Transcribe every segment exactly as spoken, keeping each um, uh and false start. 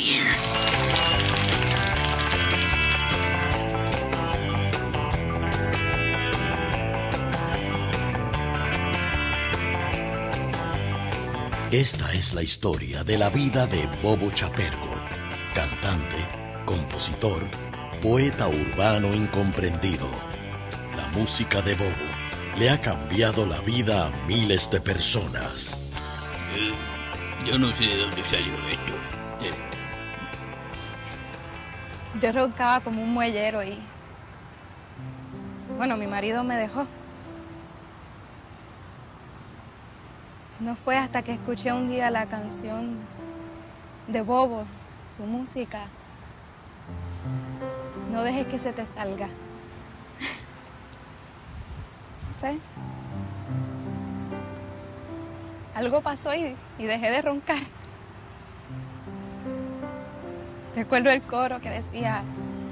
Esta es la historia de la vida de Bobo Chaperco, cantante, compositor, poeta urbano incomprendido. La música de Bobo le ha cambiado la vida a miles de personas. Eh, yo no sé de dónde salió esto. Eh. Yo roncaba como un muellero y... Bueno, mi marido me dejó. No fue hasta que escuché un día la canción de Bobo, su música. No dejes que se te salga. ¿Sí? Algo pasó y, y dejé de roncar. Recuerdo el coro que decía: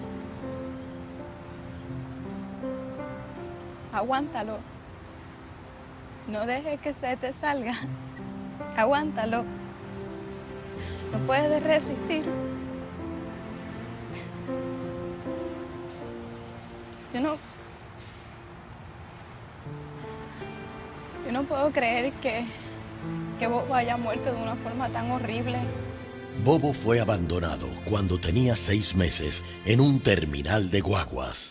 aguántalo. No dejes que se te salga. Aguántalo. No puedes resistir. Yo no... Yo no puedo creer que... que Bobo haya muerto de una forma tan horrible. Bobo fue abandonado cuando tenía seis meses en un terminal de guaguas.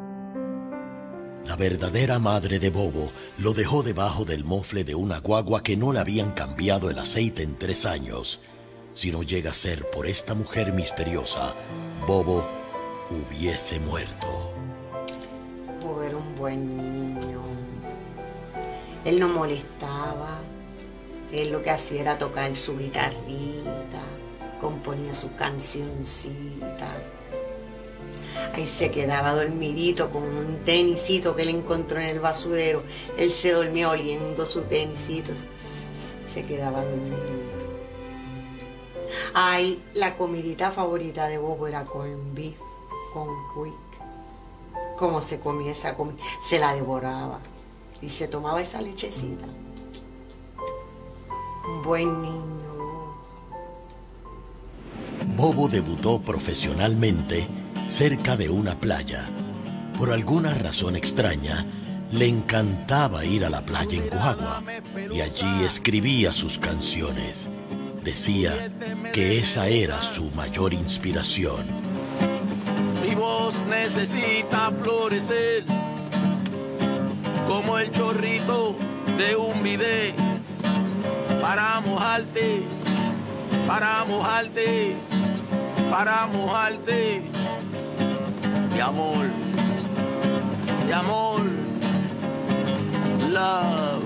La verdadera madre de Bobo lo dejó debajo del mofle de una guagua que no le habían cambiado el aceite en tres años. Si no llega a ser por esta mujer misteriosa, Bobo hubiese muerto. Bobo era un buen niño. Él no molestaba. Él lo que hacía era tocar su guitarrita, componía su cancioncita. Ahí se quedaba dormidito con un tenisito que él encontró en el basurero. Él se dormía oliendo sus tenisitos. Se quedaba dormidito. Ay, la comidita favorita de Bobo era corned beef con quick. Cómo se comía esa comida. Se la devoraba. Y se tomaba esa lechecita. Un buen niño. Bobo debutó profesionalmente cerca de una playa. Por alguna razón extraña, le encantaba ir a la playa en guagua y allí escribía sus canciones. Decía que esa era su mayor inspiración. Mi voz necesita florecer como el chorrito de un bidé para mojarte, para mojarte, para mojarte. De amor, de amor, love,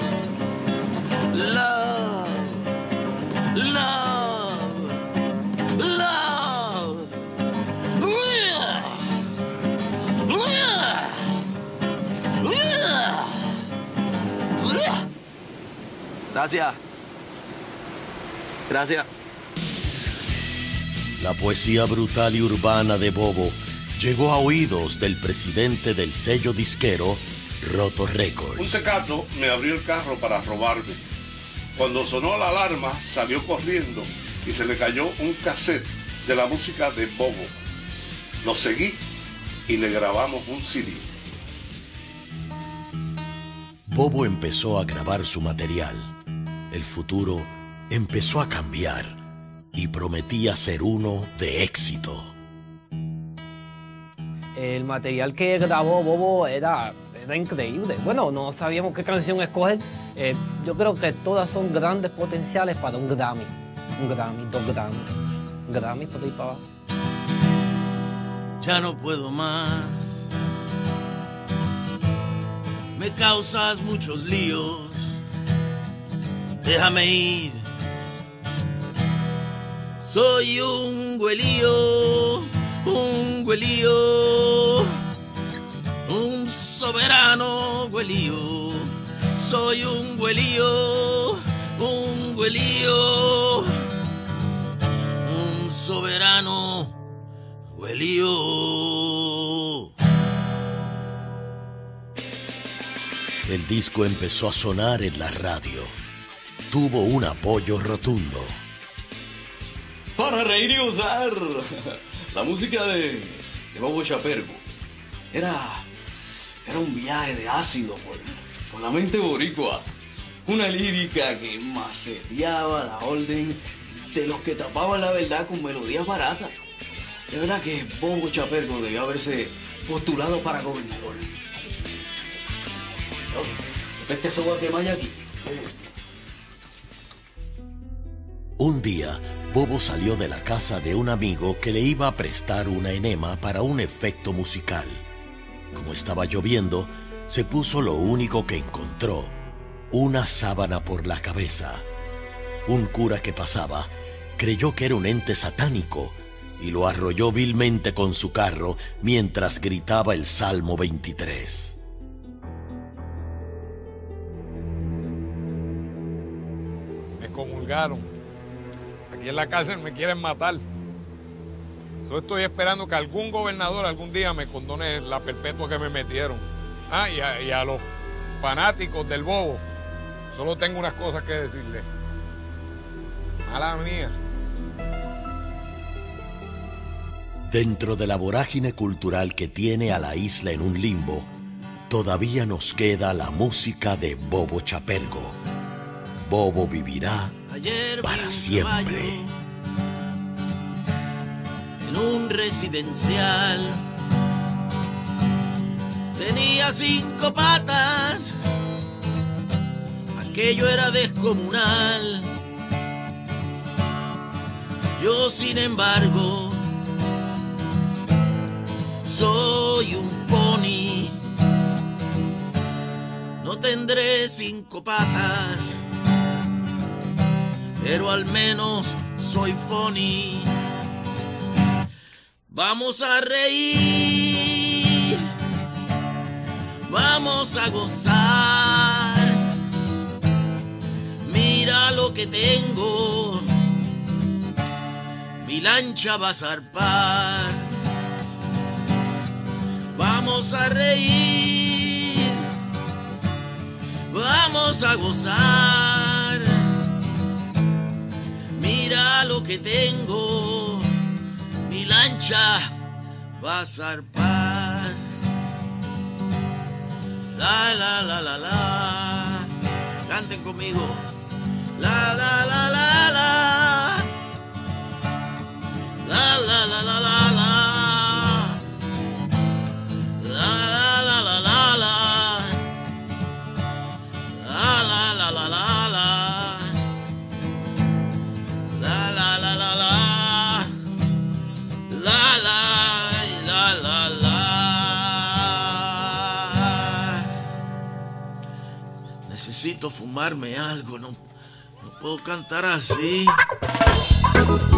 love, love, love. Gracias. Gracias. La poesía brutal y urbana de Bobo llegó a oídos del presidente del sello disquero Roto Records. Un tecato me abrió el carro para robarme. Cuando sonó la alarma, salió corriendo y se le cayó un cassette de la música de Bobo. Lo seguí y le grabamos un C D. Bobo empezó a grabar su material. El futuro empezó a cambiar y prometía ser uno de éxito. El material que grabó Bobo era, era increíble. Bueno, no sabíamos qué canción escoger. Eh, yo creo que todas son grandes potenciales para un Grammy. Un Grammy, dos Grammy. Un Grammy por ahí para abajo. Ya no puedo más. Me causas muchos líos. Déjame ir. Soy un güelío, un güelío, un soberano güelío. Soy un güelío, un güelío, un soberano güelío. El disco empezó a sonar en la radio. Tuvo un apoyo rotundo. para reír y gozar. La música de, de Bobo Chaperco era, era un viaje de ácido por, por la mente boricua. Una lírica que maceteaba la orden de los que tapaban la verdad con melodías baratas. De verdad que Bobo Chaperco debió haberse postulado para gobernador. Este soba que hay aquí. Un día, Bobo salió de la casa de un amigo que le iba a prestar una enema para un efecto musical. Como estaba lloviendo, se puso lo único que encontró, una sábana por la cabeza. Un cura que pasaba creyó que era un ente satánico y lo arrolló vilmente con su carro mientras gritaba el Salmo veintitrés. Me comulgaron. Aquí en la cárcel me quieren matar. Solo estoy esperando que algún gobernador algún día me condone la perpetua que me metieron. Ah, y a, y a los fanáticos del Bobo, solo tengo unas cosas que decirles. Mala mía. Dentro de la vorágine cultural que tiene a la isla en un limbo, todavía nos queda la música de Bobo Chaperco. Bobo vivirá para siempre. En un residencial tenía cinco patas, aquello era descomunal. Yo, sin embargo, soy un pony, no tendré cinco patas, pero al menos soy funny. Vamos a reír, vamos a gozar. Mira lo que tengo, mi lancha va a zarpar. Vamos a reír, vamos a gozar. Mira lo que tengo, mi lancha va a zarpar. La la la la la, canten conmigo. La la la la la, la la la la la la, la la la la la la, la la la la la la. La la la la la, la la la la la. Necesito fumarme algo, no, no puedo cantar así.